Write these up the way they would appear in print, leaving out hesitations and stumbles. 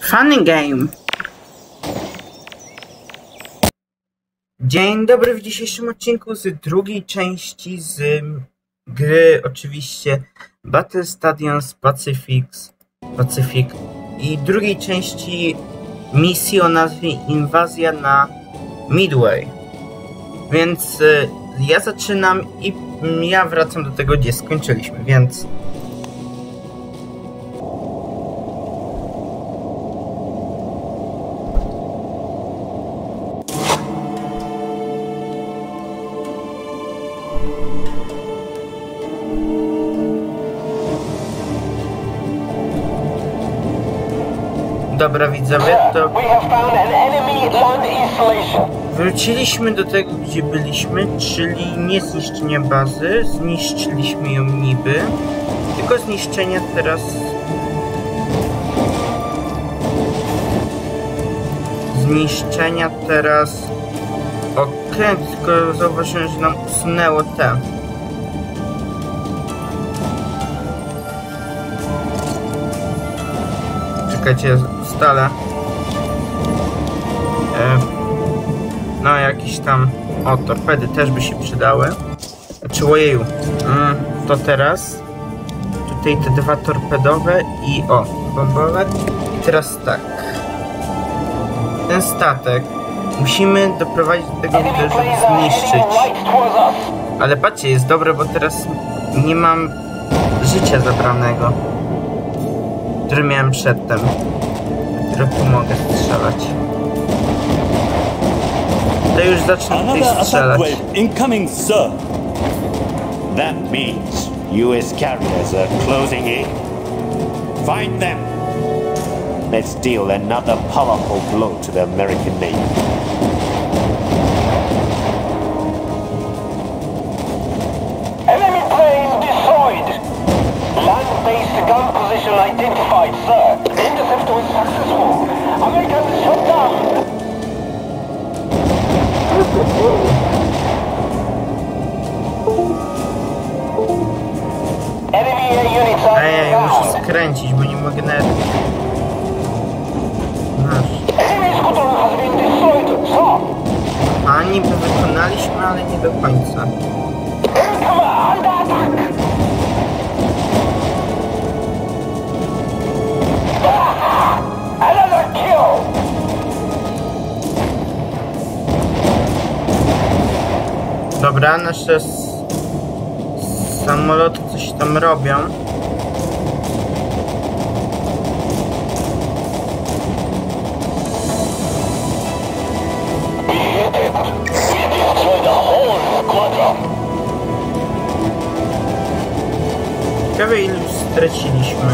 Funny game. Dzień dobry, w dzisiejszym odcinku z drugiej części z gry oczywiście Battle Stadions Pacific i drugiej części misji o nazwie Inwazja na Midway. Więc ja zaczynam i ja wracam do tego, gdzie skończyliśmy, więc... Dobra widzowie, to wróciliśmy do tego, gdzie byliśmy, czyli nie zniszczenia bazy, zniszczyliśmy ją niby, tylko zniszczenia teraz... Okej, tylko zauważyłem, że nam usunęło te. Czekajcie, ustalę. No jakieś tam... O, torpedy też by się przydały. Znaczy, ojeju. To teraz. Tutaj te dwa torpedowe i o, bombowe. I teraz tak. Ten statek musimy doprowadzić do tego, żeby zniszczyć. Ale patrzcie, jest dobre, bo teraz nie mam życia zabranego, który miałem przedtem, którego mogę strzelać. To już zacznę tutaj strzelać. Incoming, sir. That means US carriers are closing in. Find them. Let's deal another powerful blow to the American Navy. Enemy plane destroyed. Land-based gun position identified, sir. Intercept was successful. Americans shot down. Enemy units are Ja muszę down. skręcić, bo nie mogę nawet... Enemy squadron has been destroyed, sir. A niby wykonaliśmy, ale nie do końca. Come on, under attack. Another kill. Dobra, nasze samoloty coś tam robią. Ciekawe, ilu straciliśmy.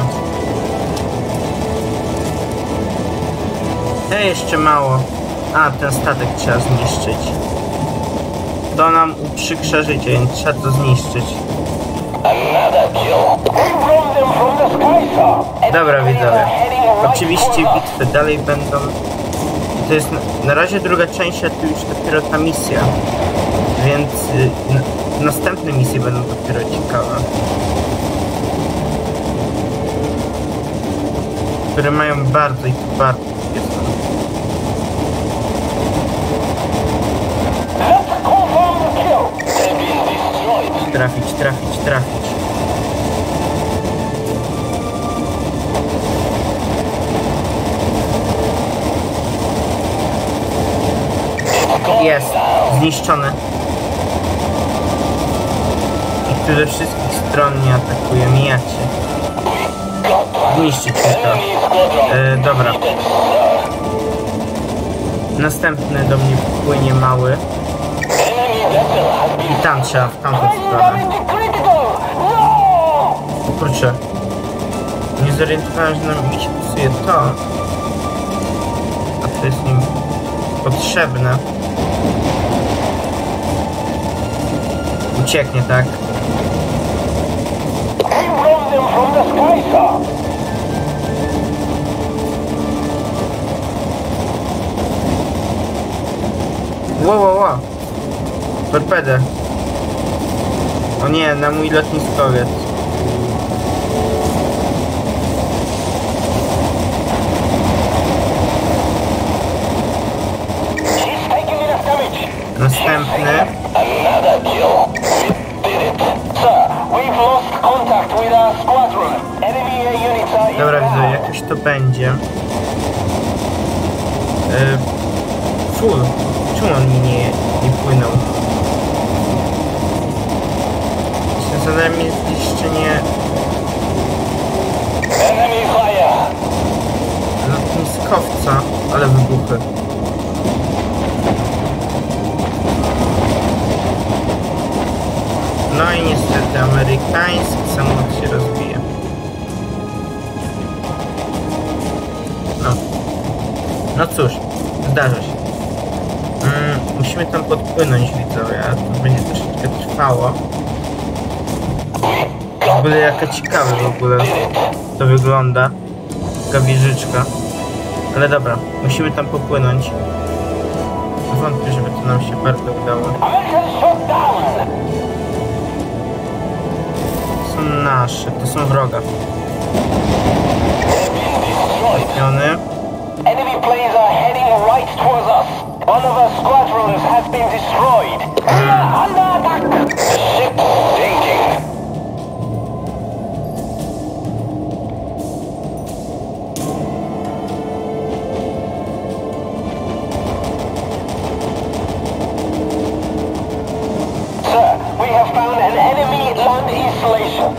Jeszcze mało. A, ten statek trzeba zniszczyć. To nam uprzykrza życie, więc trzeba to zniszczyć. Dobra widzowie. Oczywiście bitwy dalej będą. To jest na razie druga część, a tu już dopiero ta misja. Więc następne misje będą dopiero ciekawe. Które mają bardzo i to bardzo jest. Trafić. Jest. Zniszczony. I tu ze wszystkich stron nie atakuje, mijacie. Zniszczyć mi to. Dobra. Następny do mnie płynie mały. I tam trzeba, w tamtą stronę. Kurczę. Nie zorientowałem, że mi się psuje to. A to jest nim potrzebne. Ucieknie, tak? Wow. Torpedę. O nie, na mój lotniskowiec. następny. Another kill. We did it. Sir, we've lost contact with our squadron. Enemy air units are Dobra, widzę, inbound. jakoś to będzie. Full. Czemu on mi nie płynął? Zadaniem jest zniszczenie Enemy fire. lotniskowca, ale wybuchy. No i niestety amerykański samolot się rozbije. No cóż, zdarza się. Musimy tam podpłynąć, widzowie, a to będzie troszeczkę trwało. W ogóle jaka ciekawa w ogóle to wygląda. Taka wieżyczka. Ale dobra, musimy tam popłynąć. Wątpię, żeby to nam się bardzo udało. American shot down. To są nasze, to są wroga. Trafiony. Enemy planes are heading right towards us. One of our squadrons has been destroyed. Under attack. The ship sinking. Sir, we have found an enemy land installation.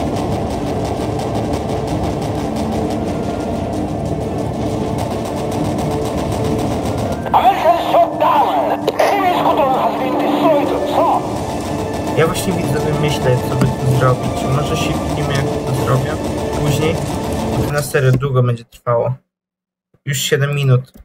American shot down! Enemy squadron has been destroyed, sir! Ja właśnie widzę, myślę, co by tu zrobić. Może się widzimy, jak to zrobię później. Bo to na serio długo będzie trwało. Już 7 minut.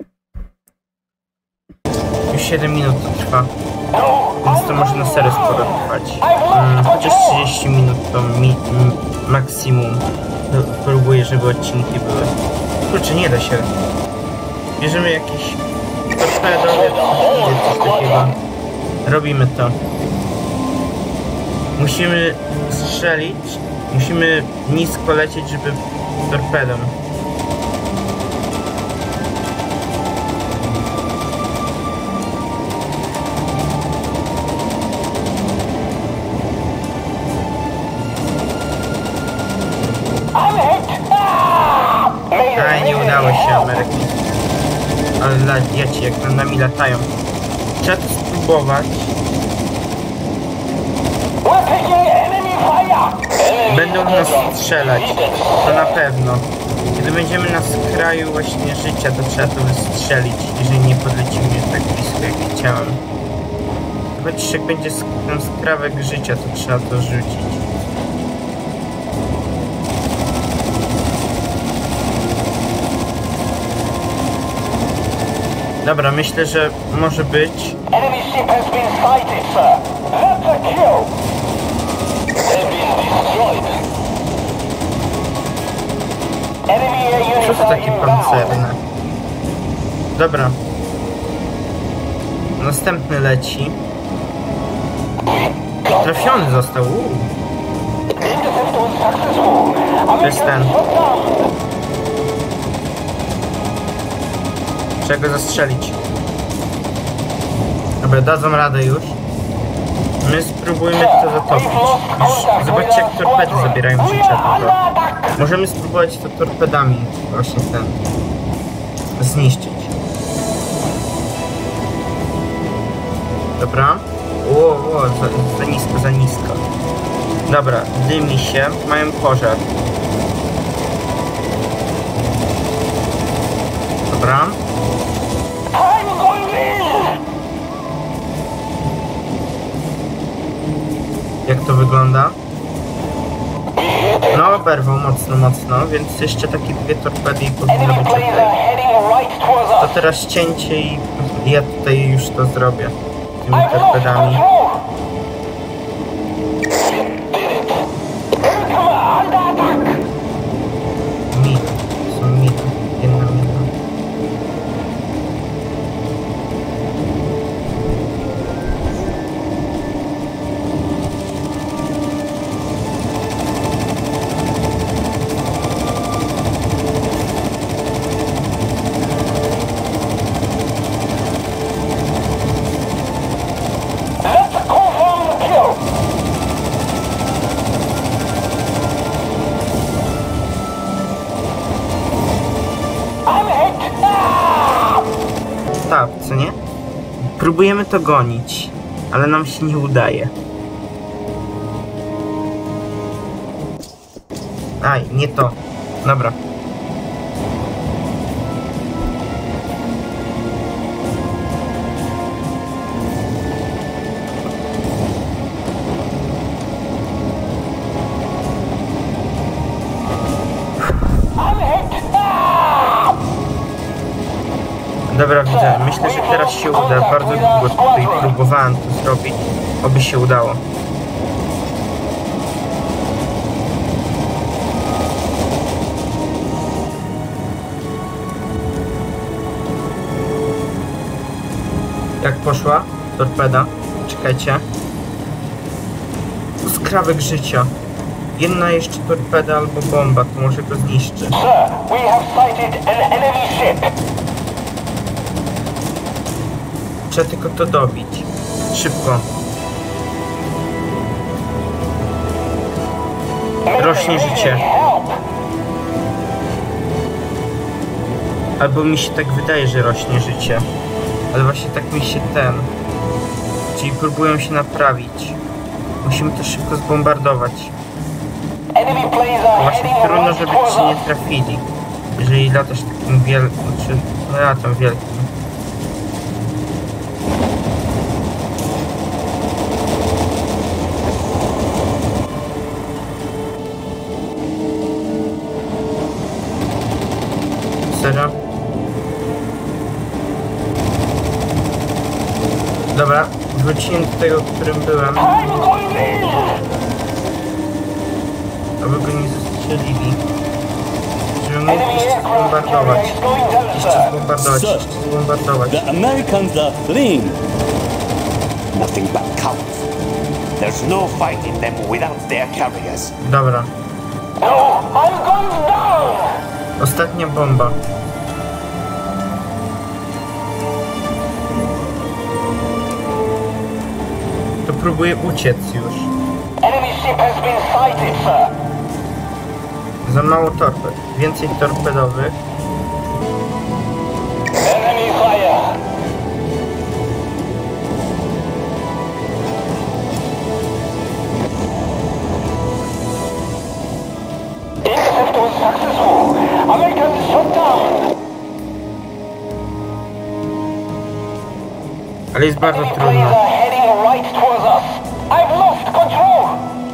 Już 7 minut to trwa. Więc to może na serio sporo trwać. Chociaż 30 minut to maksimum. Próbuję, żeby odcinki były. Kurczę, nie da się. Bierzemy jakieś torpedowie, coś takiego. Robimy to. Musimy strzelić. Musimy nisko lecieć, żeby torpedą. I'm hit! Ah! A, nie udało się Ameryki. Ale leci, jak nad nami latają. Trzeba to spróbować. We're taking enemy fire! Będą nas strzelać. To na pewno. Kiedy będziemy na skraju właśnie życia, to trzeba to wystrzelić, jeżeli nie podlecimy tak blisko, jak chciałem. Chociaż jak będzie ten skrawek życia, to trzeba to rzucić. Dobra, myślę, że może być. Enemy ship has been sighted, sir. That's a kill. They've been destroyed. Enemy air Co units to are takie inbound. pancerne? Dobra. Następny leci. Trafiony został. Intercept was successful. To jest ten. American shot down. Trzeba go zastrzelić. Dobra, dadzą radę już. My spróbujmy to zatopić. Już zobaczcie, jak torpedy zabierają życia dużo. Możemy spróbować to torpedami właśnie ten zniszczyć. Dobra. Za nisko, za nisko. Dobra, dymi się, mają pożar. Dobra. I'm going in. Jak to wygląda? No, oberwał mocno, więc jeszcze takie dwie torpedy i powinno Enemy być planes okej. are heading right towards To us. teraz cięcie i ja tutaj już to zrobię. Tymi I've lost torpedami. control. Did it. Come on, under attack. Miny. Są miny. Jedna mina. co nie? Próbujemy to gonić, ale nam się nie udaje. Aj, nie to. Dobra. Dobra, widzę. Myślę, że teraz się uda. Bardzo długo tutaj próbowałem to zrobić. Oby się udało. Jak poszła torpeda? Czekajcie. Skrawek życia. Jedna jeszcze torpeda albo bomba, to może go zniszczy. Sir, we have sighted an enemy ship. Trzeba tylko to dobić. Szybko. Rośnie życie. Albo mi się tak wydaje, że rośnie życie. Ale właśnie tak mi się Czyli próbują się naprawić. Musimy to szybko zbombardować. Właśnie trudno, żeby ci nie trafili. Jeżeli latasz takim wielkim... Znaczy, no latam wielkim. Serio? Dobra, wróciłem do tego, którym byłem. Aby go nie zastrzelili. Żeby mógł jeszcze zbombardować. Jeszcze zbombardować. The Americans are fleeing. Nothing but cowards. There's no fighting them without their carriers. Dobra. No, I'm going down. Ostatnia bomba. To próbuję uciec już. Enemy ship has been sighted, sir. Za mało torped. Więcej torpedowych. Enemy fire. Intercept was successful. Americans shot down. Ale jest bardzo Enemy planes trudno. are heading right towards us. I've lost control.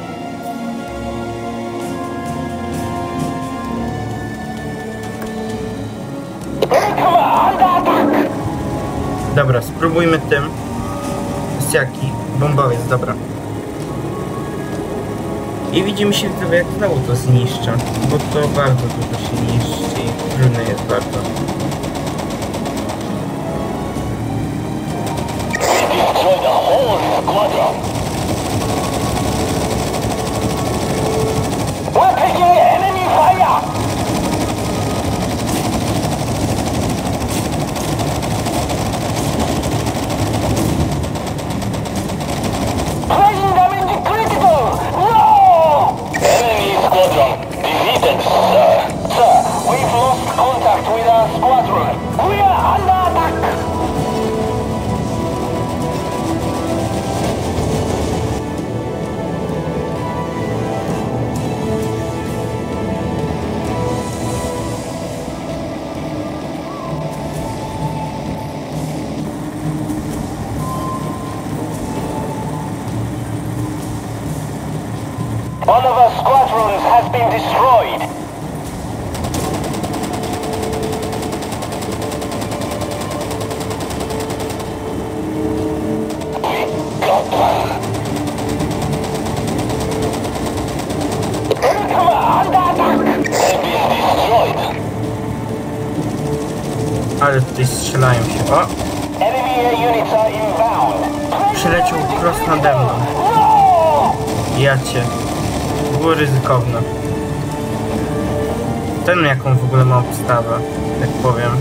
Under attack. Dobra, spróbujmy tym. Jest jaki? Bombowiec, dobra. I widzimy się wtedy, jak znowu to zniszczę. Bo to bardzo dużo się niszczy i trudne jest bardzo. Destroy the whole squadron. We're taking enemy fire. Plane damage critical. No! Enemy squadron defeated, sir. Sir, we've lost contact with our squadron. We are under attack. One of our squadrons has been destroyed. We got one. Enemy under attack. They've been destroyed. Ale tutaj strzelają się. O! Enemy air units are inbound. Przyleciał wprost nade mną. No! Ja cię. Było ryzykowne. Ten jaką w ogóle ma obstawę, tak powiem.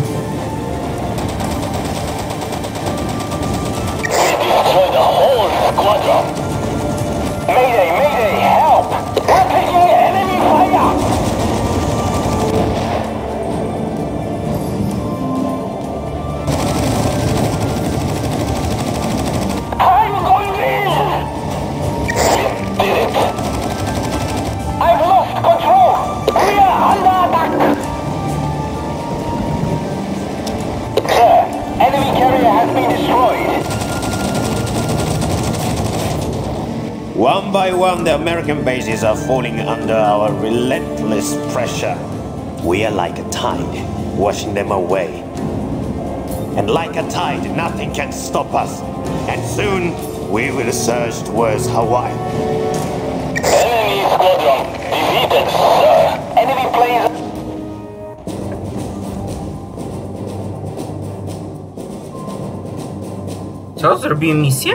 Destroy the whole squadron. Mayday, mayday, help! We're taking enemy fire! One by one, the American bases are falling under our relentless pressure. We are like a tide, washing them away. And like a tide, nothing can stop us. And soon, we will surge towards Hawaii. Enemy squadron defeated, sir. Enemy planes. Co? Zrobiłem misję?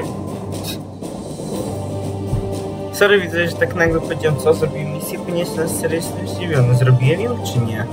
Sorry, widzę, że tak nagle powiedziałem, co? Zrobiłem misję, ponieważ na serio jestem zdziwiony. Zrobiłem ją, czy nie?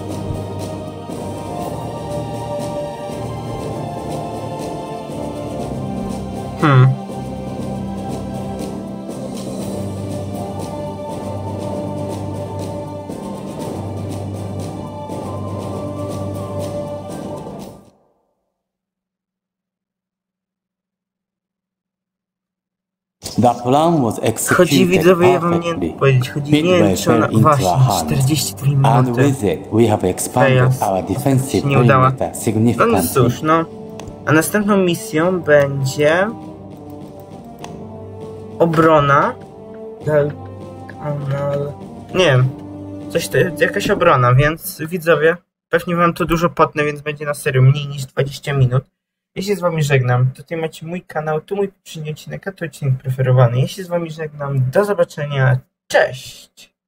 The plan was executed Chodzi, widzowie, ja wam nie perfectly. powiedzieć, chodzi, nie Midway wiem, czy ona... fell into our Właśnie, hands. 42 And minuty. with it, we have expanded Chaos. our defensive Nie udała. perimeter No significantly. cóż, no. A następną misją będzie... Obrona. Nie wiem. Coś to jakaś obrona, więc widzowie, pewnie wam to dużo potnę, więc będzie na serio mniej niż 20 minut. Ja się z wami żegnam. Tutaj macie mój kanał, tu mój poprzedni odcinek, a to odcinek preferowany. Ja się z wami żegnam. Do zobaczenia. Cześć!